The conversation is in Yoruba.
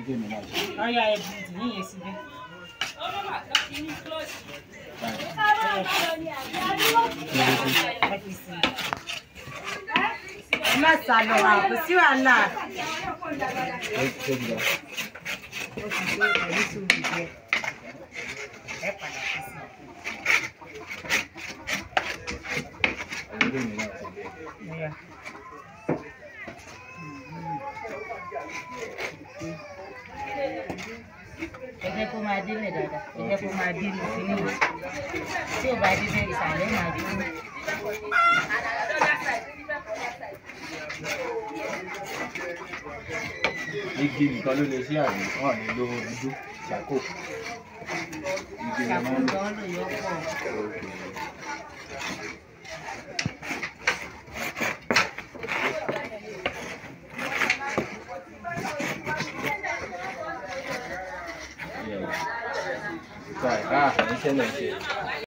Oh yeah, it's me yesterday. Let's see what Allah. Yeah. Ẹ kó máa délé dáadáa. Ẹ kó máa délé sínú. Tí ò bá délé ìsàlẹ̀ máa dúró. Igi nìkan ló lè ṣí àmì wọn ní lo dúdú ṣàkó. Ṣàkó gan ló yọ pọ̀. Iṣẹ́ lè ṣe.